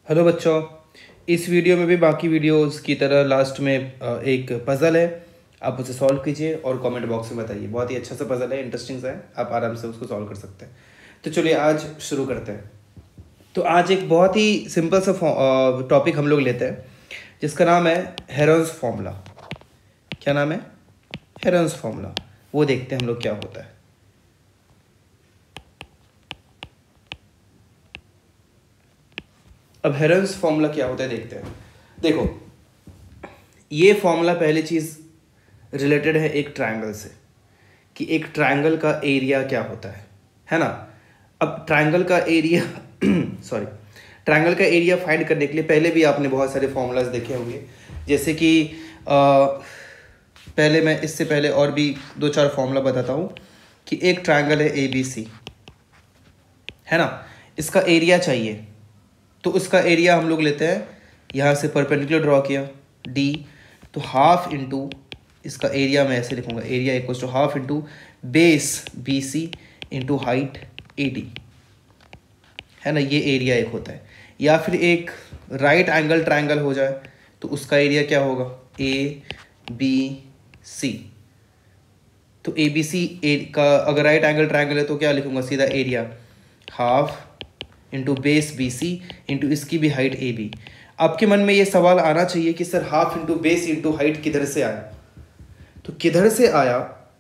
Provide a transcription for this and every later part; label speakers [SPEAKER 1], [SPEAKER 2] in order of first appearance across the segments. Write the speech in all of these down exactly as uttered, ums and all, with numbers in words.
[SPEAKER 1] Hello बच्चों, इस video में भी बाकी वीडियोस की तरह लास्ट में एक पज़ल है। आप उसे सॉल्व कीजिए और कमेंट बॉक्स में बताइए। बहुत ही अच्छा सा पज़ल है, इंटरेस्टिंग सा है, आप आराम से उसको सॉल्व कर सकते हैं। तो चलिए आज शुरू करते हैं। तो आज एक बहुत ही सिंपल सा टॉपिक हम लोग लेते हैं जिसका नाम है हेरोन्स फॉर्मूला। क्या नाम है? Heron's formula. वो देखते हैं हम लोग क्या होता है। अब हेरोन्स फॉर्मूला क्या होता है देखते हैं। देखो, ये फॉर्मूला पहली चीज़ रिलेटेड है एक ट्रायंगल से, कि एक ट्रायंगल का एरिया क्या होता है है ना। अब ट्रायंगल का एरिया सॉरी ट्रायंगल का एरिया फाइंड करने के लिए पहले भी आपने बहुत सारे फॉर्मूलाज देखे होंगे। जैसे कि आ, पहले मैं इससे पहले और भी दो चार फॉर्मूला बताता हूँ कि एक ट्रायंगल है ए बी सी, है ना। इसका एरिया चाहिए तो उसका एरिया हम लोग लेते हैं, यहाँ से परपेंडिकुलर ड्रॉ किया डी, तो हाफ इंटू इसका एरिया मैं ऐसे लिखूंगा, area equal to half into base B C into height A D, है ना। ये एरिया एक होता है। या फिर एक राइट एंगल ट्रायंगल हो जाए तो उसका एरिया क्या होगा, ए बी सी। तो ए बी सी का अगर राइट एंगल ट्रायंगल है तो क्या लिखूंगा, सीधा area half into base B C into इसकी भी हाइट ए बी। आपके मन में ये सवाल आना चाहिए कि sir half into base into height किधर से आया। तो किधर से आया,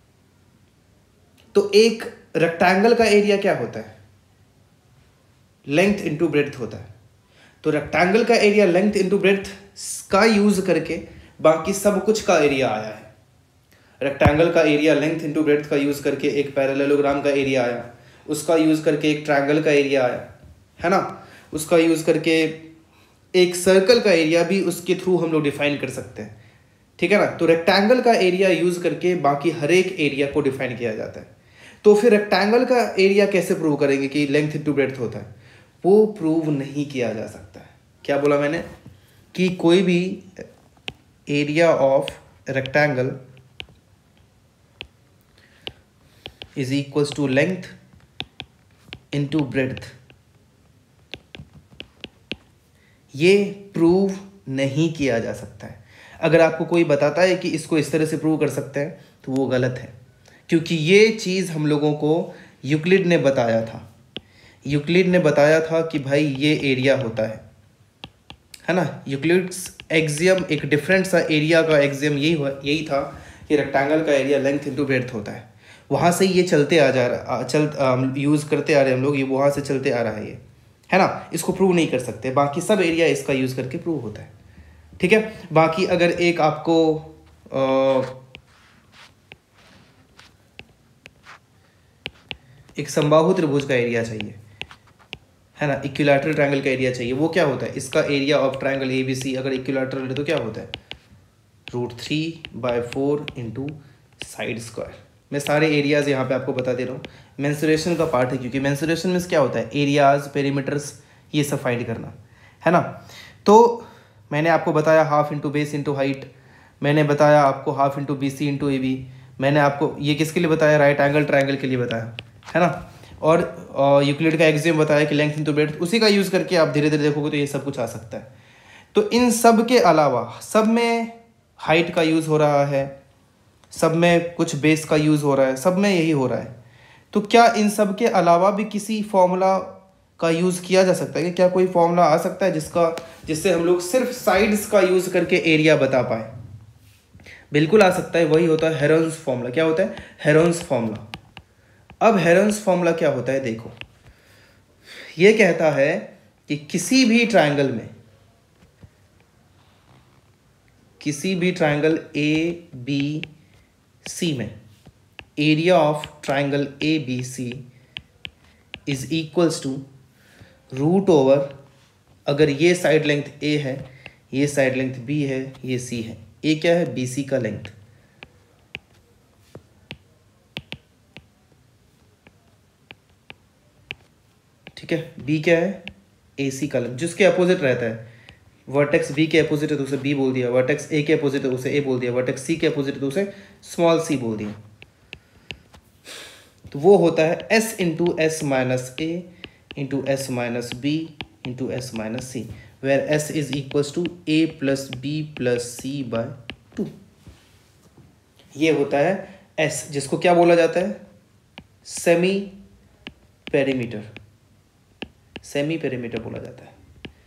[SPEAKER 1] तो एक रेक्टेंगल का एरिया क्या होता है, लेंथ इंटू ब्रेड्थ होता है। तो रेक्टेंगल का एरिया लेंथ इंटू ब्रेड्थ का यूज करके बाकी सब कुछ का एरिया आया है। रेक्टेंगल का एरिया लेंथ इंटू ब्रेड्थ का यूज करके एक पैरेललोग्राम का एरिया आया, उसका यूज करके एक ट्रायंगल का एरिया आया, है ना। उसका यूज करके एक सर्कल का एरिया भी उसके थ्रू हम लोग डिफाइन कर सकते हैं, ठीक है ना। तो रेक्टेंगल का एरिया यूज करके बाकी हर एक एरिया को डिफाइन किया जाता है। तो फिर रेक्टेंगल का एरिया कैसे प्रूव करेंगे कि लेंथ इंटू ब्रेड्थ होता है, वो प्रूव नहीं किया जा सकता है। क्या बोला मैंने, कि कोई भी area of rectangle is equals to length into breadth, ये प्रूव नहीं किया जा सकता है। अगर आपको कोई बताता है कि इसको इस तरह से प्रूव कर सकते हैं तो वो गलत है, क्योंकि ये चीज़ हम लोगों को यूक्लिड ने बताया था। यूक्लिड ने बताया था कि भाई ये एरिया होता है, है ना। यूक्लिड्स एक्सियम एक डिफरेंट सा एरिया का एक्सियम यही हुआ यही था कि रेक्टेंगल का एरिया लेंथ इंटू ब्रेड्थ होता है। वहाँ से ये चलते आ जा रहा चल यूज़ करते आ रहे हम लोग, ये वहाँ से चलते आ रहा है ये, है ना। इसको प्रूव नहीं कर सकते, बाकी सब एरिया इसका यूज़ करके प्रूव होता है, ठीक है। बाकी अगर एक आपको आ, एक समबाहु त्रिभुज का एरिया चाहिए, है ना, इक्विलैटरल ट्रायंगल का एरिया चाहिए, वो क्या होता है, इसका area of triangle A B C अगर इक्विलैटरल है तो क्या होता है, root three by four into side square. मैं सारे एरियाज यहाँ पे आपको बता दे रहा हूँ। मेंसुरेशन का पार्ट है, क्योंकि मेंसुरेशन में क्या होता है, एरियाज पेरीमीटर्स ये सब फाइंड करना, है ना। तो मैंने आपको बताया half into base into height, मैंने बताया आपको half into B C into A B, मैंने आपको ये किसके लिए बताया, राइट एंगल ट्रायंगल के लिए बताया, है ना। और यूक्लिड का एक्सियम बताया कि लेंथ इंटू ब्रेड्थ, उसी का यूज़ करके आप धीरे धीरे देखोगे तो ये सब कुछ आ सकता है। तो इन सब के अलावा सब में हाइट का यूज़ हो रहा है, सब में कुछ बेस का यूज़ हो रहा है, सब में यही हो रहा है। तो क्या इन सब के अलावा भी किसी फॉर्मूला का यूज़ किया जा सकता है कि क्या कोई फॉर्मूला आ सकता है जिसका जिससे हम लोग सिर्फ साइड्स का यूज़ करके एरिया बता पाए? बिल्कुल आ सकता है, वही होता है हेरोन्स फॉर्मूला। क्या होता है, हेरोन्स फॉर्मूला। अब हेरोन्स फॉर्मूला क्या होता है, देखो, ये कहता है कि किसी भी ट्रायंगल में किसी भी ट्रायंगल ए बी सी में area of triangle A B C is equals to root over, अगर ये साइड लेंथ ए है, ये साइड लेंथ बी है, ये सी है, ए क्या है, बी सी का लेंथ, ठीक है। बी क्या है, ए सी का लेंथ, जिसके अपोजिट रहता है। वर्टेक्स बी के अपोजिट है तो उसे बी बोल दिया, वर्टेक्स ए के अपोजिट है तो उसे ए बोल दिया, वर्टेक्स सी के अपोजिट है तो उसे स्मॉल सी बोल दिया। तो वो होता है S into S minus A into S minus B into S minus C. Where S is equals to A plus B plus C by two. ये होता है एस, जिसको क्या बोला जाता है, सेमी पेरीमीटर, सेमी पेरीमीटर बोला जाता है।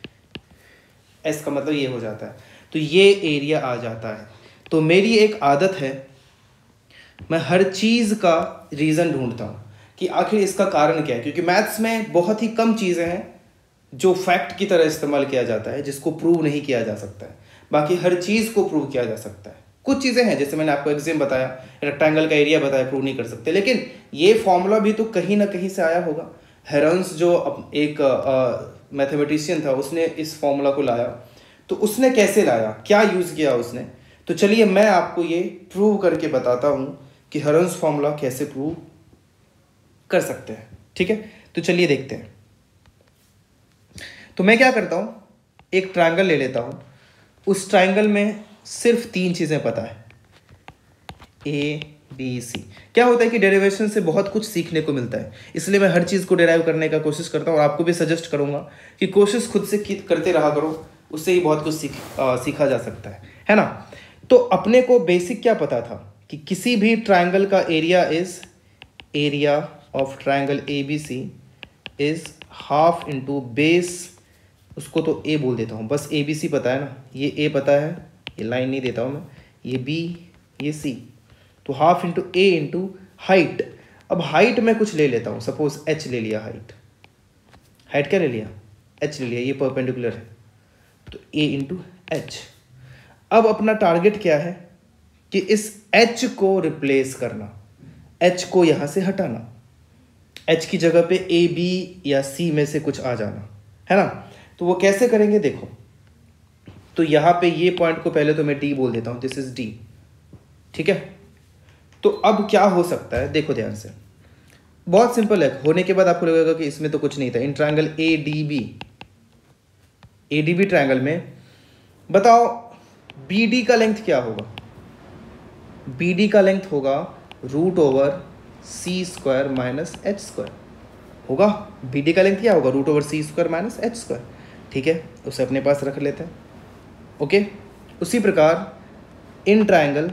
[SPEAKER 1] एस का मतलब ये हो जाता है, तो ये एरिया आ जाता है। तो मेरी एक आदत है, मैं हर चीज़ का रीज़न ढूंढता हूँ कि आखिर इसका कारण क्या है, क्योंकि मैथ्स में बहुत ही कम चीज़ें हैं जो फैक्ट की तरह इस्तेमाल किया जाता है, जिसको प्रूव नहीं किया जा सकता है। बाकी हर चीज़ को प्रूव किया जा सकता है। कुछ चीज़ें हैं, जैसे मैंने आपको एग्जाम बताया, रेक्टेंगल का एरिया बताया, प्रूव नहीं कर सकते, लेकिन ये फॉर्मूला भी तो कहीं ना कहीं से आया होगा। हेरन्स जो एक मैथमेटिशियन था, उसने इस फॉर्मूला को लाया, तो उसने कैसे लाया, क्या यूज़ किया उसने, तो चलिए मैं आपको ये प्रूव करके बताता हूँ कि हेरन्स फॉर्मूला कैसे प्रूव कर सकते हैं। ठीक है, तो चलिए देखते हैं। तो मैं क्या करता हूँ, एक ट्रायंगल ले लेता हूँ, उस ट्रायंगल में सिर्फ तीन चीज़ें पता है, ए बी सी। क्या होता है कि डेरिवेशन से बहुत कुछ सीखने को मिलता है, इसलिए मैं हर चीज़ को डेराइव करने का कोशिश करता हूँ, और आपको भी सजेस्ट करूँगा कि कोशिश खुद से करते रहा करो, उससे ही बहुत कुछ सीख आ, सीखा जा सकता है है ना। तो अपने को बेसिक क्या पता था कि किसी भी ट्रायंगल का area is area of triangle A B C is half into base, उसको तो ए बोल देता हूँ, बस ए बी सी पता है ना, ये ए पता है, ये लाइन नहीं देता हूँ मैं, ये बी ये सी, तो हाफ इंटू ए इंटू हाइट। अब हाइट में कुछ ले लेता हूँ, सपोज एच ले लिया, हाइट हाइट क्या ले लिया, एच ले लिया, ये परपेंडिकुलर है, तो ए इंटू एच। अब अपना टारगेट क्या है कि इस एच को रिप्लेस करना, एच को यहाँ से हटाना, एच की जगह पे ए बी या सी में से कुछ आ जाना, है ना। तो वो कैसे करेंगे देखो, तो यहाँ पे ये पॉइंट को पहले तो मैं डी बोल देता हूँ, दिस इज डी, ठीक है। तो अब क्या हो सकता है, देखो ध्यान से, बहुत सिंपल है, होने के बाद आपको लगेगा कि इसमें तो कुछ नहीं था। In triangle A D B, A D B triangle में बताओ बी डी का लेंथ क्या होगा, बी डी का लेंथ होगा root over C square minus H square होगा। बी डी का लेंथ क्या होगा, root over C square minus H square, ठीक है, उसे अपने पास रख लेते हैं। ओके, उसी प्रकार in triangle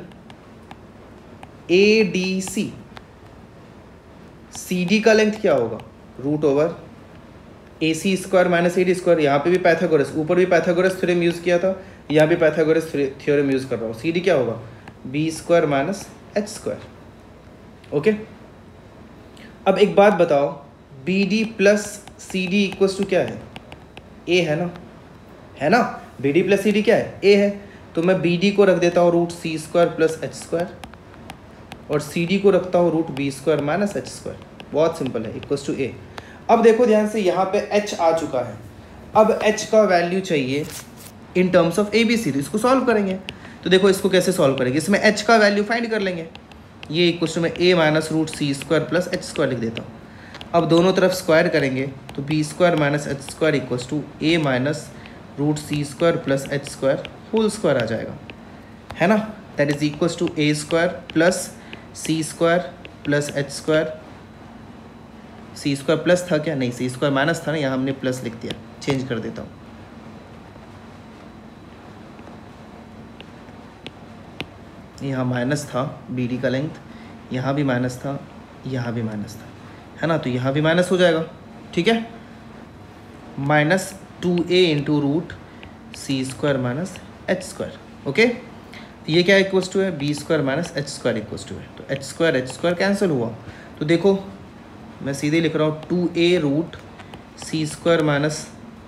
[SPEAKER 1] A D C, C D का लेंथ क्या होगा, root over A C square minus A D square. यहाँ पे भी पाइथागोरस, ऊपर भी पाइथागोरस थ्योरम यूज़ किया था, यहाँ भी पाइथागोरस थ्योरम यूज़ कर रहा हूँ। सी डी क्या होगा, B square minus H square. Okay, अब एक बात बताओ, B D plus C D equals to क्या है, ए है ना, है ना, B D plus C D क्या है, ए है। तो मैं बी डी को रख देता हूँ root C square plus H square, और सी डी को रखता हूँ root B square minus H square. बहुत सिंपल है, इक्वल्स टू ए। अब देखो ध्यान से, यहाँ पे h आ चुका है, अब h का वैल्यू चाहिए in terms of A B C, तो इसको सॉल्व करेंगे। तो देखो इसको कैसे सॉल्व करेंगे, इसमें h का वैल्यू फाइंड कर लेंगे, ये इक्वल्स टू में a minus root C square plus H square लिख देता हूँ। अब दोनों तरफ स्क्वायर करेंगे तो B square minus H square equals to A minus root C square plus H square whole square आ जाएगा, है ना। That is equals to A square plus C square plus H square, C square plus था क्या, नहीं सी square minus था ना, यहाँ हमने प्लस लिख दिया, चेंज कर देता हूँ। यहाँ माइनस था बी डी का लेंथ, यहाँ भी माइनस था, यहाँ भी माइनस था, है ना, तो यहाँ भी माइनस हो जाएगा, ठीक है। Minus two A into root C square minus H square. Okay, तो ये क्या इक्वल्स टू है, B square minus H square equals to है, तो H square H square cancel हुआ। तो देखो मैं सीधे लिख रहा हूँ, two A root C square minus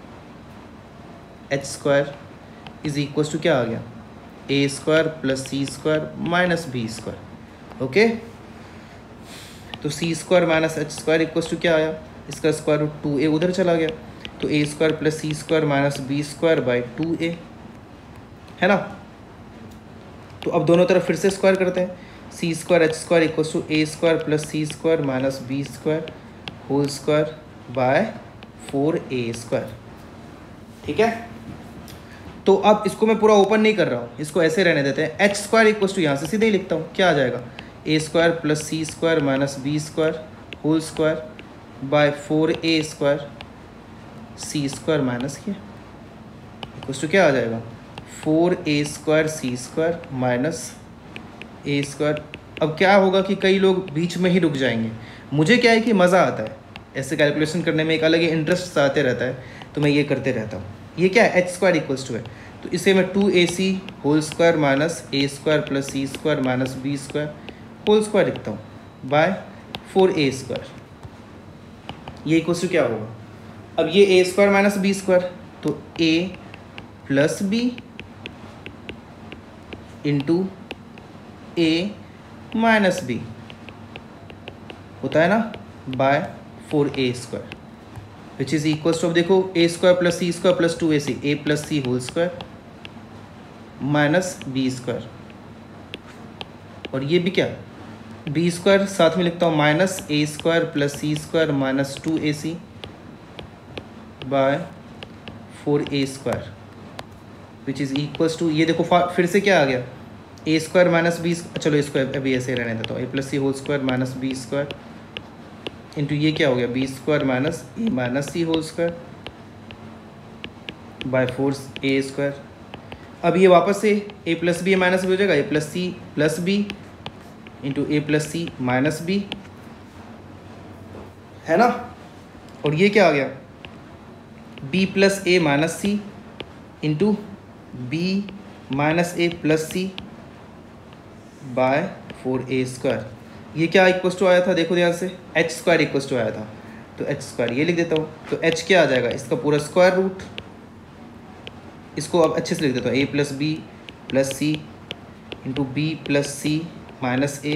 [SPEAKER 1] H square is equals to क्या आ गया, A square plus C square minus B square. Okay, तो C square minus H square equals to क्या आया, इसका स्क्वायर रूट टू ए उधर चला गया, तो A square plus C square minus B square by two A, है ना। तो अब दोनों तरफ फिर से स्क्वायर करते हैं, C square H square equals to A square plus C square minus B square whole square by four A square, ठीक है। तो अब इसको मैं पूरा ओपन नहीं कर रहा हूँ, इसको ऐसे रहने देते हैं। एच स्क्वायर इक्वल्स टू यहाँ से सीधे ही लिखता हूँ, क्या आ जाएगा, A square plus C square minus B square whole square by four A square C square minus ये, इक्वल्स टू क्या आ जाएगा, four A square C square minus A square. अब क्या होगा कि कई लोग बीच में ही रुक जाएंगे, मुझे क्या है कि मज़ा आता है ऐसे कैलकुलेशन करने में, एक अलग ही इंटरेस्ट आते रहता है, तो मैं ये करते रहता हूँ। ये क्या है, एच स्क्वायर इक्वल्स टू है, तो इसे मैं two A C whole square minus A square plus C square minus B square whole square लिखता हूँ बाय फोर ए स्क्वायर। ये इक्वल्स टू क्या होगा, अब ये A square minus B square, तो ए plus B into A minus B होता है ना, by four A square which is equals to, अब देखो A square plus C square plus two A C, A plus C whole square minus B square, और ये भी क्या, B square साथ में लिखता हूँ minus A square plus C square minus two A C by four A square which is equals to, ये देखो फिर से क्या आ गया, ए स्क्वायर माइनस बी, चलो स्क्वायर अभी ऐसे रहने देता हूँ, A plus C whole square minus B square into ये क्या हो गया, B square minus A minus C whole square by four A square. अब ये वापस से a plus B minus B हो जाएगा, A plus C plus B into A plus C minus B, है ना, और ये क्या आ गया, B plus A minus C into B minus A plus C by four A square. ये क्या इक्वल्स टू आया था, देखो ध्यान से, एच स्क्वायर इक्वल्स टू आया था, तो एच स्क्वायर ये लिख देता हूँ, तो एच क्या आ जाएगा, इसका पूरा स्क्वायर रूट, इसको अब अच्छे से लिख देता हूँ, A plus B plus C into B plus C minus A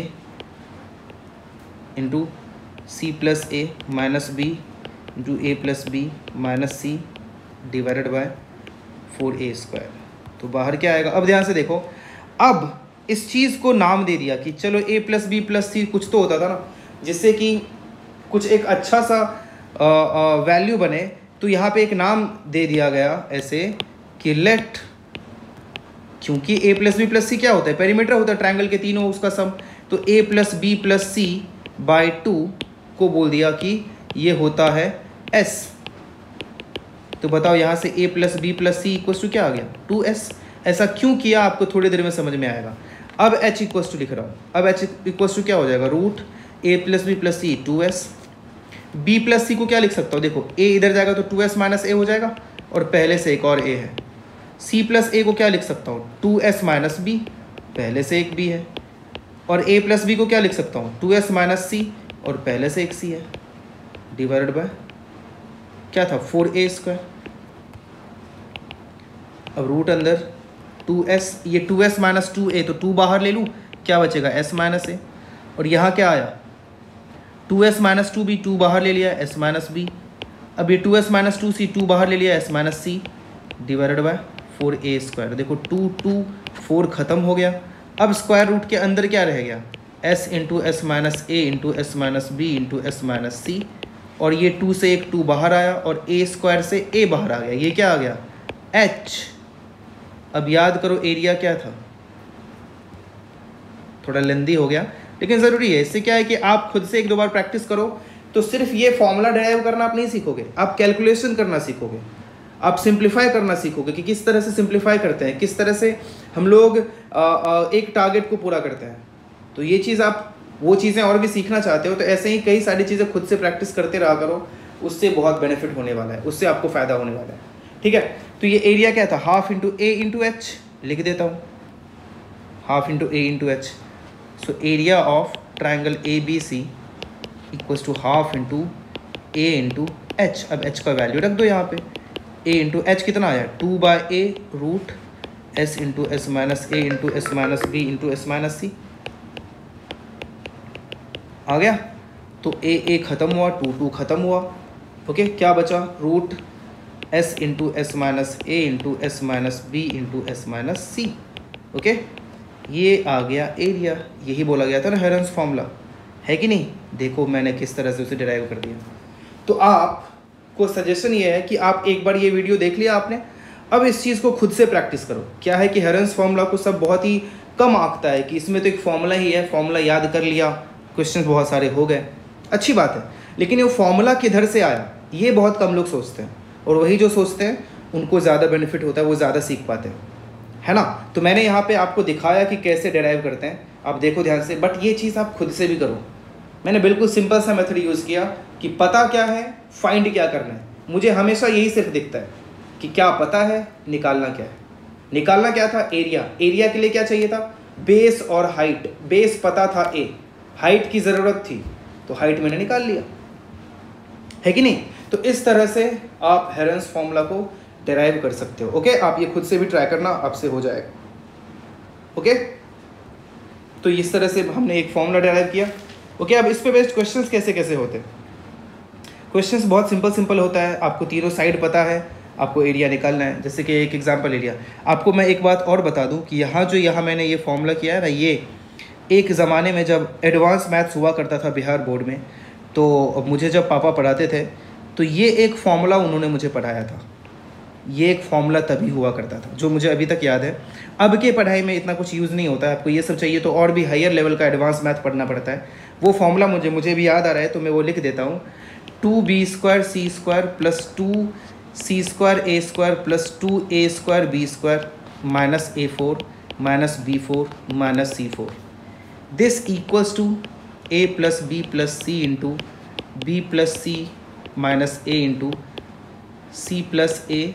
[SPEAKER 1] into C plus A minus B into A plus B minus C divided by four A square. तो बाहर क्या आएगा, अब ध्यान से देखो, अब इस चीज़ को नाम दे दिया कि चलो A plus B plus C कुछ तो होता था ना, जिससे कि कुछ एक अच्छा सा वैल्यू बने, तो यहाँ पे एक नाम दे दिया गया ऐसे कि लेट, क्योंकि A plus B plus C क्या होता है, पेरीमीटर होता है ट्रायंगल के तीनों उसका सम, तो ए plus B plus c by two को बोल दिया कि ये होता है एस। तो बताओ यहाँ से a plus B plus c equals to क्या आ गया, टू एस। ऐसा क्यों किया आपको थोड़ी देर में समझ में आएगा। अब एच इक्वल्स टू लिख रहा हूँ, अब एच इक्वल्स टू क्या हो जाएगा, root a plus B plus c two s. B plus c को क्या लिख सकता हूँ, देखो ए इधर जाएगा तो टू एस माइनस ए हो जाएगा, और पहले से एक और ए है। सी प्लस ए को क्या लिख सकता हूँ, टू एस माइनस बी, पहले से एक बी है। और ए प्लस बी को क्या लिख सकता हूँ, टू एस माइनस सी, और पहले से एक सी है, डिवाइडेड बाय क्या था, फोर ए स्क्वायर। अब रूट अंदर टू एस, ये two s minus two a, तो टू बाहर ले लूँ, क्या बचेगा, एस माइनस ए। और यहाँ क्या आया, two s minus two b, two बाहर ले लिया, एस माइनस बी। अब ये two s minus two c, two बाहर ले लिया, s minus C, divided by four A square. देखो टू टू फोर खत्म हो गया। अब स्क्वायर रूट के अंदर क्या रह गया, एस इंटू एस माइनस ए into S minus B into S minus c, और ये टू से एक टू बाहर आया, और ए स्क्वायर से ए बाहर आ गया, ये क्या आ गया, एच। अब याद करो एरिया क्या था, थोड़ा लेंदी हो गया लेकिन ज़रूरी है। इससे क्या है कि आप खुद से एक दो बार प्रैक्टिस करो तो सिर्फ ये फॉर्मूला डिराइव करना आप नहीं सीखोगे, आप कैलकुलेशन करना सीखोगे, आप सिंप्लीफाई करना सीखोगे कि किस तरह से सिंप्लीफाई करते हैं, किस तरह से हम लोग आ, आ, एक टारगेट को पूरा करते हैं। तो ये चीज़ आप वो चीज़ें और भी सीखना चाहते हो तो ऐसे ही कई सारी चीज़ें खुद से प्रैक्टिस करते रहा करो, उससे बहुत बेनिफिट होने वाला है, उससे आपको फ़ायदा होने वाला है। ठीक है, तो ये एरिया क्या था, हाफ इंटू ए इंटू एच, लिख देता हूँ, half into A into h. So area of triangle A B C equals to half into A into h. अब एच का वैल्यू रख दो यहाँ पे, ए इंटू एच कितना आया, two by a root s into S minus A into S minus B into S minus c आ गया। तो ए ए ख़त्म हुआ, टू टू ख़त्म हुआ, ओके। क्या बचा, root s into S minus ए into S minus B into S minus c, okay. ये आ गया एरिया, यही बोला गया था ना हेरन्स फॉर्मूला, है कि नहीं। देखो मैंने किस तरह से उसे डिराइव कर दिया। तो आपको सजेशन ये है कि आप एक बार ये वीडियो देख लिया आपने, अब इस चीज़ को खुद से प्रैक्टिस करो। क्या है कि हेरन्स फॉर्मूला को सब बहुत ही कम आंकता है कि इसमें तो एक फॉर्मूला ही है, फॉर्मूला याद कर लिया, क्वेश्चन बहुत सारे हो गए, अच्छी बात है, लेकिन ये फॉर्मूला किधर से आया ये बहुत कम लोग सोचते हैं, और वही जो सोचते हैं उनको ज़्यादा बेनिफिट होता है, वो ज़्यादा सीख पाते हैं, है ना। तो मैंने यहाँ पे आपको दिखाया कि कैसे डेराइव करते हैं, आप देखो ध्यान से, बट ये चीज़ आप खुद से भी करो। मैंने बिल्कुल सिंपल सा मेथड यूज़ किया कि पता क्या है, फाइंड क्या करना है। मुझे हमेशा यही सिर्फ दिखता है कि क्या पता है, निकालना क्या है। निकालना क्या था, एरिया। एरिया के लिए क्या चाहिए था, बेस और हाइट। बेस पता था ए, हाइट की ज़रूरत थी तो हाइट मैंने निकाल लिया, है कि नहीं। तो इस तरह से आप हेरेंस फॉर्मूला को डेराइव कर सकते हो। ओके, आप ये खुद से भी ट्राई करना, आपसे हो जाएगा। ओके, तो इस तरह से हमने एक फॉर्मूला डेराइव किया। ओके, अब इस पे बेस्ड क्वेश्चंस कैसे कैसे होते हैं। क्वेश्चंस बहुत सिंपल सिंपल होता है। आपको तीनों साइड पता है, आपको एरिया निकालना है। जैसे कि एक एग्जांपल एरिया, आपको मैं एक बात और बता दूं कि यहाँ जो यहाँ मैंने ये फॉर्मूला किया है ना, ये एक ज़माने में जब एडवांस मैथ्स हुआ करता था बिहार बोर्ड में, तो मुझे जब पापा पढ़ाते थे तो ये एक फॉर्मूला उन्होंने मुझे पढ़ाया था। ये एक फॉर्मूला तभी हुआ करता था जो मुझे अभी तक याद है। अब के पढ़ाई में इतना कुछ यूज़ नहीं होता है, आपको ये सब चाहिए तो और भी हायर लेवल का एडवांस मैथ पढ़ना पड़ता है। वो फॉर्मूला मुझे मुझे भी याद आ रहा है, तो मैं वो लिख देता हूँ। Two b square C square plus two c square a square plus two A square b square minus a four minus b four minus c four, this equals to A plus B plus C into B plus C minus A into C plus A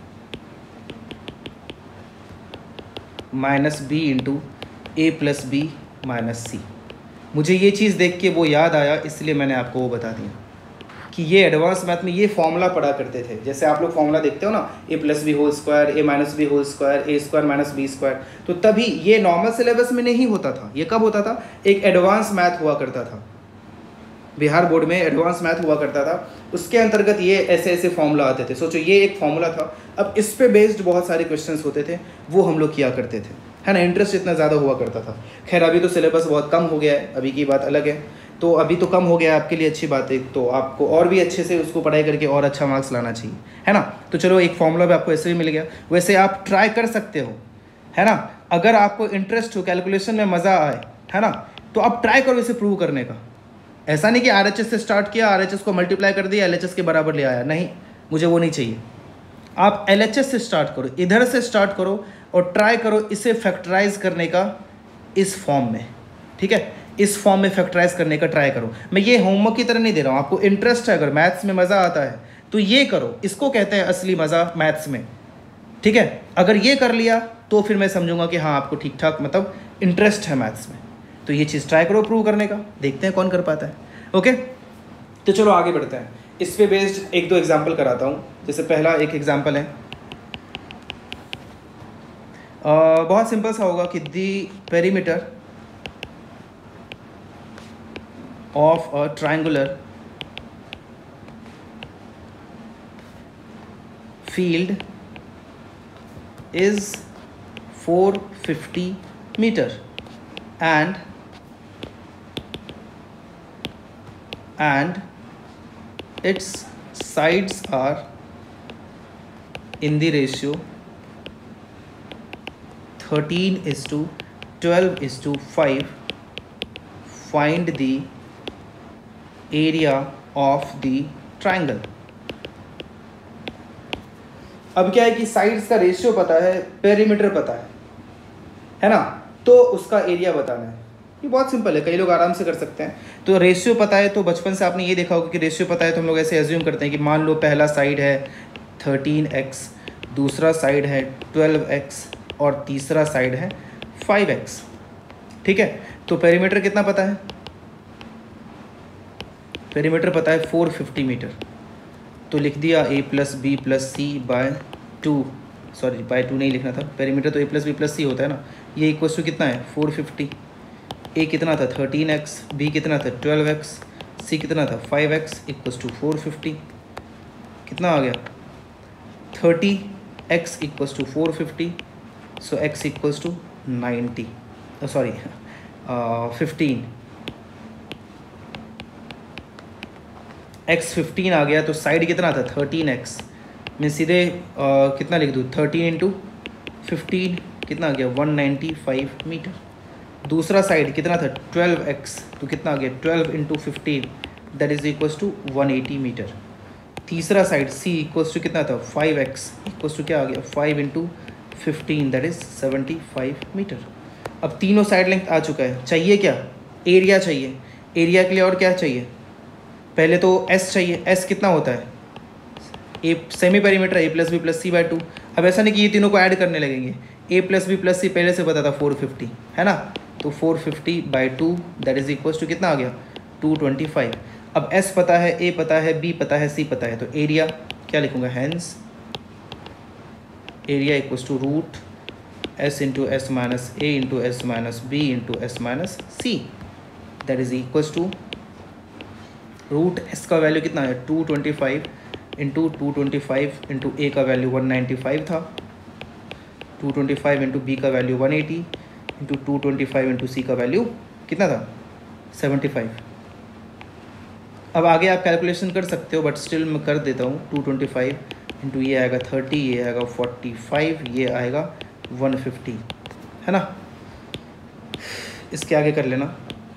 [SPEAKER 1] minus B into A plus B minus c. मुझे ये चीज़ देख के वो याद आया, इसलिए मैंने आपको वो बता दिया कि ये एडवांस मैथ में ये फॉर्मूला पढ़ा करते थे। जैसे आप लोग फॉर्मूला देखते हो ना, a plus b whole square, a minus b whole square, a square minus B square, तो तभी ये नॉर्मल सिलेबस में नहीं होता था। ये कब होता था, एक एडवांस मैथ हुआ करता था, बिहार बोर्ड में एडवांस मैथ हुआ करता था, उसके अंतर्गत ये ऐसे ऐसे फॉर्मूला आते थे। सोचो ये एक फॉर्मूला था, अब इस पे बेस्ड बहुत सारे क्वेश्चंस होते थे, वो हम लोग किया करते थे, है ना। इंटरेस्ट इतना ज़्यादा हुआ करता था। खैर अभी तो सिलेबस बहुत कम हो गया है, अभी की बात अलग है। तो अभी तो कम हो गया है, आपके लिए अच्छी बात है, तो आपको और भी अच्छे से उसको पढ़ाई करके और अच्छा मार्क्स लाना चाहिए, है ना। तो चलो एक फॉर्मूला भी आपको ऐसे भी मिल गया। वैसे आप ट्राई कर सकते हो, है ना। अगर आपको इंटरेस्ट हो, कैलकुलेशन में मज़ा आए, है ना, तो आप ट्राई करो इसे प्रूव करने का। ऐसा नहीं कि आर एच एस से स्टार्ट किया, आर एच एस को मल्टीप्लाई कर दिया, एल एच एस के बराबर ले आया, नहीं, मुझे वो नहीं चाहिए। आप एल एच एस से स्टार्ट करो, इधर से स्टार्ट करो और ट्राई करो इसे फैक्टराइज करने का इस फॉर्म में, ठीक है। इस फॉर्म में फैक्टराइज करने का ट्राई करो। मैं ये होमवर्क की तरह नहीं दे रहा हूँ, आपको इंटरेस्ट है, अगर मैथ्स में मज़ा आता है तो ये करो, इसको कहते हैं असली मज़ा मैथ्स में, ठीक है। अगर ये कर लिया तो फिर मैं समझूंगा कि हाँ आपको ठीक ठाक मतलब इंटरेस्ट है मैथ्स में। तो ये चीज़ ट्राई करो प्रूव करने का, देखते हैं कौन कर पाता है। ओके, तो चलो आगे बढ़ते हैं। इस पे बेस्ड एक दो एग्जाम्पल कराता हूँ। जैसे पहला एक एग्जाम्पल है, आ, बहुत सिंपल सा होगा कि the perimeter of a triangular field is four fifty metre and and its sides are in the ratio thirteen is to twelve is to five. Find the area of the triangle. अब क्या है कि sides का ratio पता है, perimeter पता है, है ना, तो उसका एरिया बताना है। ये बहुत सिंपल है, कई लोग आराम से कर सकते हैं। तो रेशियो पता है, तो बचपन से आपने ये देखा होगा कि रेशियो पता है तो हम लोग ऐसे एज्यूम करते हैं कि मान लो पहला साइड है थर्टीन एक्स, दूसरा साइड है ट्वेल्व एक्स और तीसरा साइड है फाइव एक्स, ठीक है। तो पेरीमीटर कितना पता है, पेरीमीटर पता है फोर फिफ्टी मीटर, तो लिख दिया a plus B plus C by two, sorry by two नहीं लिखना था, पेरीमीटर तो ए प्लस बी प्लस सी होता है ना। ये इक्वल्स टू कितना है फोर फिफ्टी, ए कितना था थर्टीन एक्स, बी कितना था ट्वेल्व एक्स, सी कितना था five x, equals to four fifty. कितना आ गया thirty x equals to four fifty, so x equals to ninety, sorry fifteen, x fifteen आ गया। तो साइड कितना था थर्टीन एक्स, मैं सीधे uh, कितना लिख दूँ थर्टीन इंटू फिफ्टीन, कितना आ गया वन नाइन्टी फाइव मीटर। दूसरा साइड कितना था ट्वेल्व एक्स, तो कितना आ गया twelve into fifteen, that is equals to one eighty metre. तीसरा साइड सी इक्वल्स टू कितना था, फाइव एक्स इक्वल्स टू क्या आ गया, five into fifteen that is seventy five metre. अब तीनों साइड लेंथ आ चुका है, चाहिए क्या, एरिया चाहिए। एरिया के लिए और क्या चाहिए, पहले तो एस चाहिए। एस कितना होता है, a semi perimeter a plus B plus c by two. अब ऐसा नहीं कि ये तीनों को ऐड करने लगेंगे, a plus B plus c पहले से पता था फोर फिफ्टी है ना, तो four fifty by two that is equals to कितना आ गया, टू ट्वेंटी फाइव। अब एस पता है, ए पता है, बी पता है, सी पता है, तो एरिया क्या लिखूंगा, hence area equals to root s into S minus A into S minus B into S minus c that is equals to root s का वैल्यू कितना है, two twenty five into two twenty five into a का value one ninety five था, two twenty five into b का value one eighty into two twenty five into c का value कितना था, seventy five. अब आगे आप कैलकुलेशन कर सकते हो बट स्टिल मैं कर देता हूँ, टू ट्वेंटी फाइव इंटू ये आएगा थर्टी, ये आएगा फोर्टी फाइव, ये आएगा वन फिफ्टी है ना। इसके आगे कर लेना,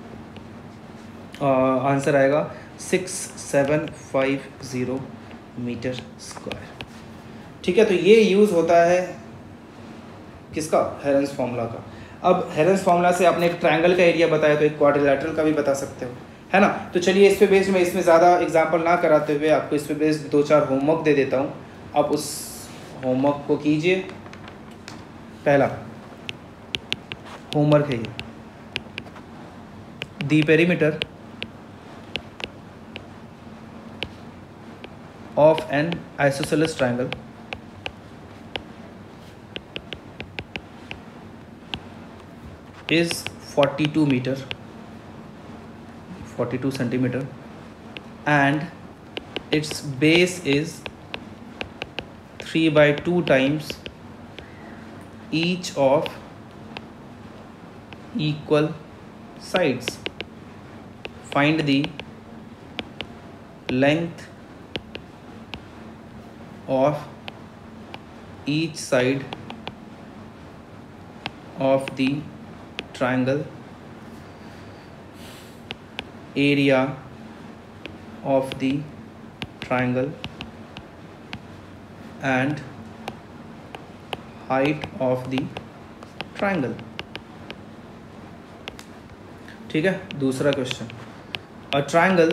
[SPEAKER 1] आंसर आएगा six seven five zero metre square. ठीक है, तो ये यूज़ होता है किसका, हेरेंस फॉर्मूला का। अब हेरेंस फॉर्मूला से आपने एक ट्रायंगल का एरिया बताया तो एक क्वाड्रिलेटरल का भी बता सकते हो, है ना। तो चलिए इस पे बेस्ड मैं इसमें ज़्यादा एग्जांपल ना कराते हुए आपको इस पे बेस्ड दो चार होमवर्क दे देता हूँ, आप उस होमवर्क को कीजिए। पहला होमवर्क है ये, the perimeter of an isosceles triangle is forty-two meter, forty-two centimeter, and its base is three by two times each of equal sides. Find the length of each side of the triangle, area of the triangle, and height of the triangle। ठीक है, दूसरा question, a triangle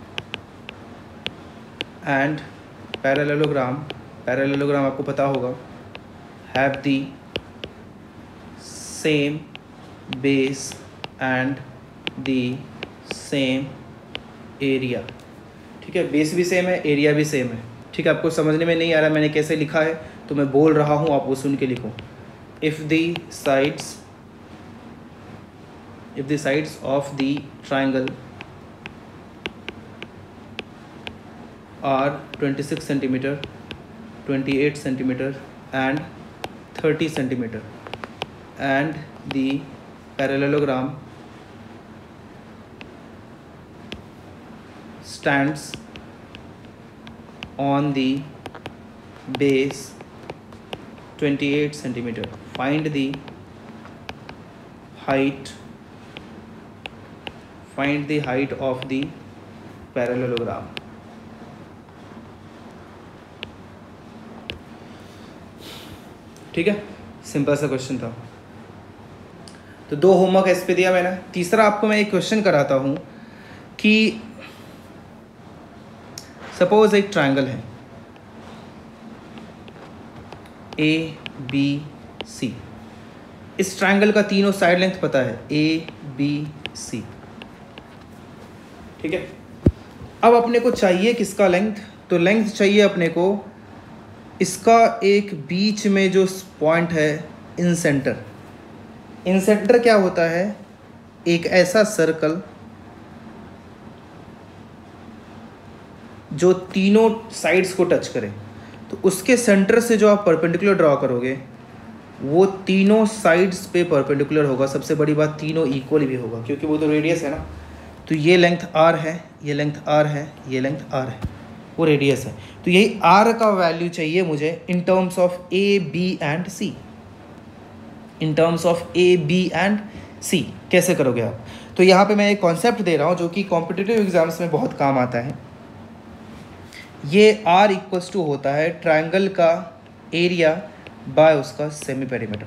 [SPEAKER 1] and parallelogram, parallelogram आपको पता होगा, have the same base and the same area. ठीक है, base भी same है, एरिया भी सेम है। ठीक है, आपको समझने में नहीं आ रहा मैंने कैसे लिखा है तो मैं बोल रहा हूँ, आप वो सुन के लिखो। If the sides if the sides of the triangle are twenty-six centimeter, twenty-eight centimeter and thirty centimeter, and the parallelogram stands on the base twenty-eight centimeter. Find the height find the height of the parallelogram. ठीक है, simple सा question था। तो दो homework इस पे दिया मैंने। तीसरा आपको मैं एक क्वेश्चन कराता हूँ कि सपोज एक ट्रायंगल है ए बी सी। इस ट्रायंगल का तीनों साइड लेंथ पता है, ए बी सी। ठीक है, अब अपने को चाहिए किसका लेंथ, तो लेंथ चाहिए अपने को इसका एक बीच में जो पॉइंट है इन सेंटर। इन सेंटर क्या होता है, एक ऐसा सर्कल जो तीनों साइड्स को टच करे। तो उसके सेंटर से जो आप परपेंडिकुलर ड्रॉ करोगे वो तीनों साइड्स पे परपेंडिकुलर होगा। सबसे बड़ी बात, तीनों इक्वल भी होगा क्योंकि वो तो रेडियस है ना। तो ये लेंथ आर है, ये लेंथ आर है, ये लेंथ आर है, वो रेडियस है। तो यही आर का वैल्यू चाहिए मुझे in terms of A b and c. In terms of A b and c कैसे करोगे आप, तो यहाँ पे मैं एक कॉन्सेप्ट दे रहा हूँ जो कि कॉम्पिटिटिव एग्जाम्स में बहुत काम आता है। ये आर इक्वल्स टू होता है ट्राइंगल का एरिया बाय उसका सेमी पेरीमीटर।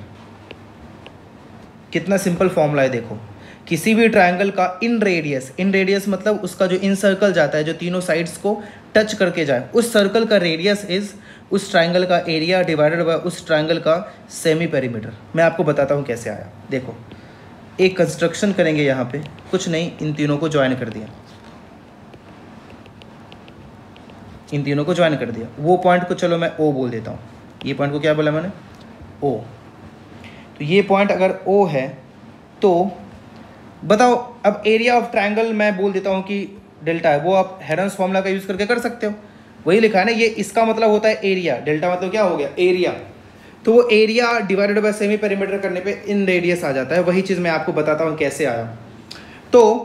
[SPEAKER 1] कितना सिंपल फॉर्मूला है देखो, किसी भी ट्राइंगल का इन रेडियस, इन रेडियस मतलब उसका जो इन सर्कल जाता है जो तीनों साइड्स को टच करके जाए, उस सर्कल का रेडियस इज उस ट्राइंगल का एरिया डिवाइडेड बाय उस ट्राइंगल का सेमी पेरीमीटर। मैं आपको बताता हूँ कैसे आया। देखो एक कंस्ट्रक्शन करेंगे यहाँ पे, कुछ नहीं, इन तीनों को ज्वाइन कर दिया, इन तीनों को ज्वाइन कर दिया। वो पॉइंट को चलो मैं ओ बोल देता हूँ, ये पॉइंट को क्या बोला मैंने, ओ। तो ये पॉइंट अगर ओ है तो बताओ अब एरिया ऑफ ट्राइंगल मैं बोल देता हूँ कि डेल्टा है, वो आप हेरन्स फॉर्मूला का यूज़ करके कर सकते हो, वही लिखा है ना। ये इसका मतलब होता है एरिया, डेल्टा मतलब क्या हो गया, एरिया। तो वो area divided by semi perimeter करने पे इन रेडियस आ जाता है। वही चीज़ मैं आपको बताता हूँ कैसे आया। तो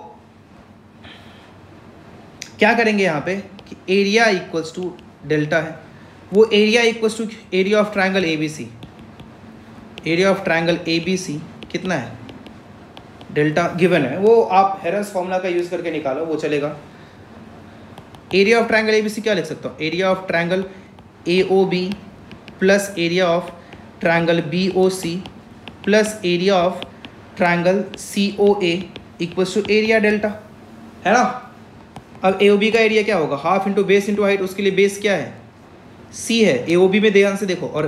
[SPEAKER 1] क्या करेंगे यहाँ पे कि एरिया इक्वल्स टू डेल्टा है, वो area equals to area of triangle A B C. Area of triangle A B C कितना है, डेल्टा गिवन है, वो आप हेरन्स फॉर्मूला का यूज़ करके निकालो, वो चलेगा। Area of triangle A B C क्या लिख सकता हूँ, area of triangle A O B plus area of triangle B O C plus area of triangle C O A equals to area delta, है ना। अब ए ओ बी का area क्या होगा, half into base into height, उसके लिए base क्या है, सी है। ए ओ बी में ध्यान से देखो, और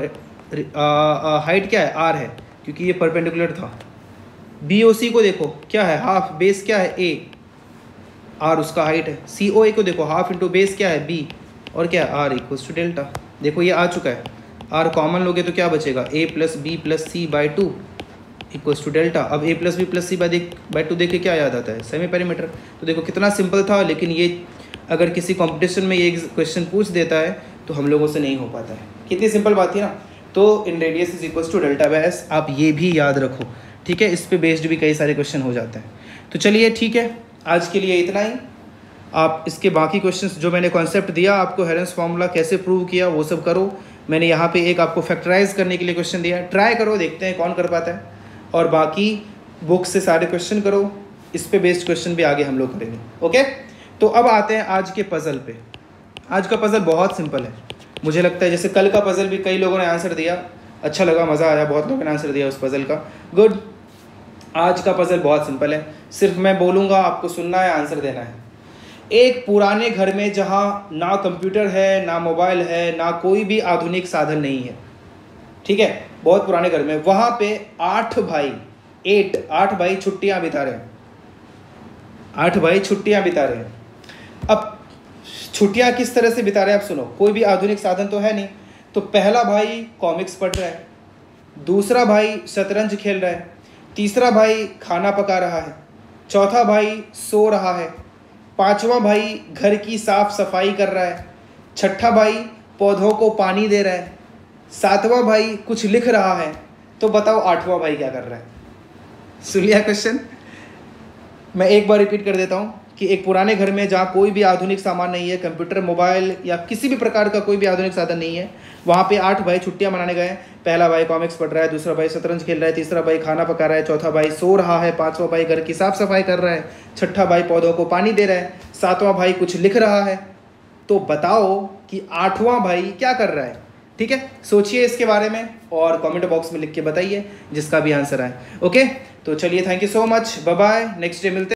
[SPEAKER 1] हाइट क्या है, आर है, क्योंकि ये परपेंडिकुलर था। बी ओ सी को देखो क्या है, हाफ, बेस क्या है, ए, आर उसका हाइट है। सी ओ ए को देखो, हाफ इंटू बेस क्या है, बी, और क्या है, आर इक्वल्स टू डेल्टा। देखो ये आ चुका है, आर कॉमन लोगे तो क्या बचेगा, a plus B plus c by two equals to delta. अब a plus B plus c by देख बाई टू देख के क्या याद आता है, सेमी पेरीमीटर। तो देखो कितना सिंपल था, लेकिन ये अगर किसी कंपटीशन में ये क्वेश्चन पूछ देता है तो हम लोगों से नहीं हो पाता है। कितनी सिंपल बात थी ना। तो in radius is equals to delta by s, आप ये भी याद रखो, ठीक है। इस पे बेस्ड भी कई सारे क्वेश्चन हो जाते हैं। तो चलिए ठीक है, आज के लिए इतना ही। आप इसके बाकी क्वेश्चंस जो मैंने कॉन्सेप्ट दिया आपको, हेरन्स फार्मूला कैसे प्रूव किया वो सब करो। मैंने यहाँ पे एक आपको फैक्टराइज करने के लिए क्वेश्चन दिया है, ट्राई करो, देखते हैं कौन कर पाता है। और बाकी बुक से सारे क्वेश्चन करो, इस पे बेस्ड क्वेश्चन भी आगे हम लोग करेंगे। ओके, तो अब आते हैं आज के पज़ल पे। आज का पज़ल बहुत सिंपल है, मुझे लगता है जैसे कल का पज़ल भी कई लोगों ने आंसर दिया, अच्छा लगा, मज़ा आया, बहुत लोगों ने आंसर दिया उस पज़ल का, गुड। आज का पज़ल बहुत सिंपल है, सिर्फ मैं बोलूँगा, आपको सुनना है, आंसर देना है। एक पुराने घर में जहाँ ना कंप्यूटर है, ना मोबाइल है, ना कोई भी आधुनिक साधन नहीं है, ठीक है, बहुत पुराने घर में, वहाँ पे आठ भाई एट आठ भाई छुट्टियाँ बिता रहे हैं, आठ भाई छुट्टियाँ बिता रहे हैं। अब छुट्टियाँ किस तरह से बिता रहे हैं आप सुनो, कोई भी आधुनिक साधन तो है नहीं। तो पहला भाई कॉमिक्स पढ़ रहा है, दूसरा भाई शतरंज खेल रहा है, तीसरा भाई खाना पका रहा है, चौथा भाई सो रहा है, पांचवा भाई घर की साफ सफाई कर रहा है, छठा भाई पौधों को पानी दे रहा है, सातवां भाई कुछ लिख रहा है। तो बताओ आठवां भाई क्या कर रहा है। सुन लिया क्वेश्चन, मैं एक बार रिपीट कर देता हूँ कि एक पुराने घर में जहाँ कोई भी आधुनिक सामान नहीं है, कंप्यूटर, मोबाइल या किसी भी प्रकार का कोई भी आधुनिक साधन नहीं है, वहाँ पे आठ भाई छुट्टियाँ मनाने गए। पहला भाई कॉमिक्स पढ़ रहा है, दूसरा भाई शतरंज खेल रहा है, तीसरा भाई खाना पका रहा है, चौथा भाई सो रहा है, पांचवा भाई घर की साफ सफाई कर रहा है, छठा भाई पौधों को पानी दे रहा है, सातवां भाई कुछ लिख रहा है। तो बताओ कि आठवां भाई क्या कर रहा है। ठीक है, सोचिए इसके बारे में और कमेंट बॉक्स में लिख के बताइए जिसका भी आंसर आए। ओके, तो चलिए, thank you so much, bye bye, next day मिलते हैं।